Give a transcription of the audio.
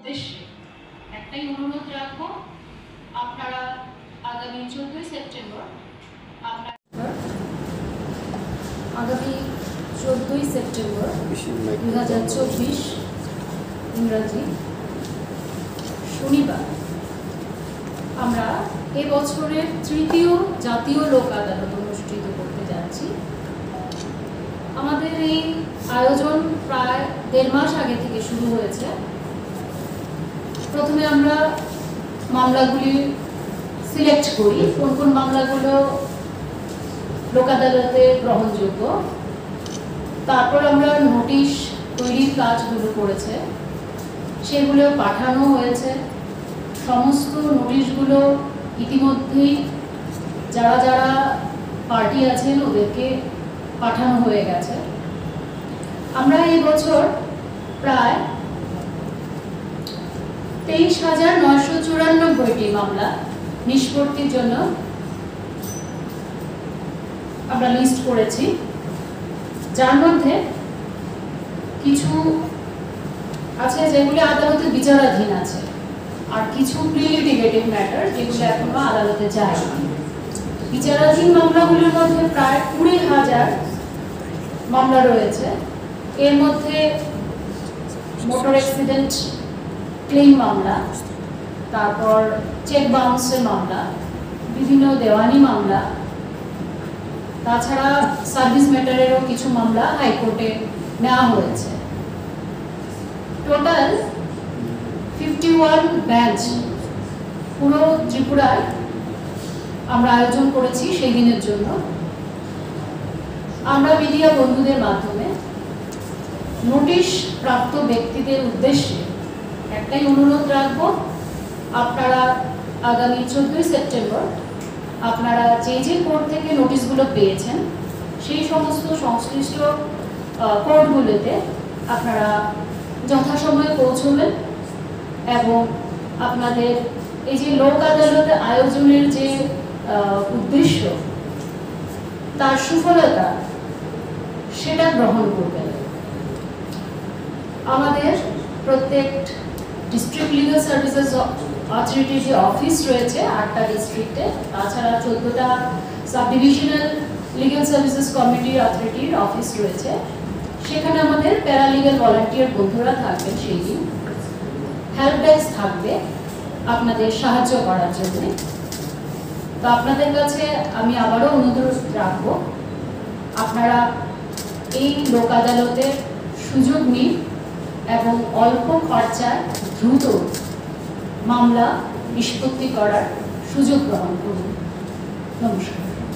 উদ্দেশ্যে একটাই অনুরোধ রাখবো, আপনারা আগামী 14 সেপ্টেম্বর আগামী 14 সেপ্টেম্বর 2024 ইংরাজি শনিবার আমরা এবছরের তৃতীয় জাতীয় লোক আদালত অনুষ্ঠিত করতে যাচ্ছি। আমাদের এই আয়োজন প্রায় 1.5 মাস আগে থেকে শুরু হয়েছে। প্রথমে আমরা মামলাগুলি সিলেক্ট করি, কোন কোন মামলাগুলো লোক আদালতে গ্রহণযোগ্য। তারপর আমরা নোটিশ তৈরির কাজগুলো করেছে, সেগুলো পাঠানো হয়েছে। সমস্ত নোটিশগুলো ইতিমধ্যেই যারা যারা পার্টি আছেন ওদেরকে পাঠানো হয়ে গেছে। আমরা এই বছর প্রায় 23,994টি মামলা নিষ্পত্তির জন্য আমরা লিস্ট করেছি, যার মধ্যে কিছু আছে যেগুলি আদালতে বিচারাধীন আছে, আর কিছু প্রিলিটিগেটিভ ম্যাটার যেগুলো এখনো আদালতে যায়নি। বিচারাধীন মামলাগুলির মধ্যে প্রায় 20,000 মামলা রয়েছে। এর মধ্যে মোটর অ্যাক্সিডেন্ট ক্লেম মামলা, তারপর চেক বাউন্সের মামলা, বিভিন্ন দেওয়ানি মামলা, তাছাড়া সার্ভিস ম্যাটারেরও কিছু মামলা হাইকোর্টে নেওয়া হয়েছে। টোটাল 51 বেঞ্চ পুরো ত্রিপুরায় আমরা আয়োজন করেছি সেই দিনের জন্য। আমরা মিডিয়া বন্ধুদের মাধ্যমে নোটিশ প্রাপ্ত ব্যক্তিদের উদ্দেশ্যে একটাই অনুরোধ রাখবো, আপনারা আগামী 14 সেপ্টেম্বর আপনারা যে যে কোর্ট থেকে নোটিশগুলো পেয়েছেন সেই সমস্ত সংশ্লিষ্ট কোর্টগুলোতে আপনারা যথাসময়ে পৌঁছবেন এবং আপনাদের এই যে লোক আদালত আয়োজনের যে উদ্দেশ্য তার সুফলতা সেটা গ্রহণ করবেন। আমাদের প্রত্যেক ডিস্ট্রিক্ট লিগাল সার্ভিসেস অথরিটির যে অফিস রয়েছে 8টা ডিস্ট্রিক্টে, তাছাড়া 14টা sub divisional legal services committee অথরিটির অফিস রয়েছে, সেখানে আমাদের প্যারালিগাল ভলান্টিয়ার বন্ধুরা থাকবেন। সেই দিন হেল্প ডেস্ক থাকবে আপনাদের সাহায্য করার জন্য। তো আপনাদের কাছে আমি আবারও অনুরোধ রাখবো, আপনারা এই লোক আদালতের সুযোগ নিন এবং অল্প খরচায় দ্রুত মামলা নিষ্পত্তি করার সুযোগ গ্রহণ করুন। নমস্কার।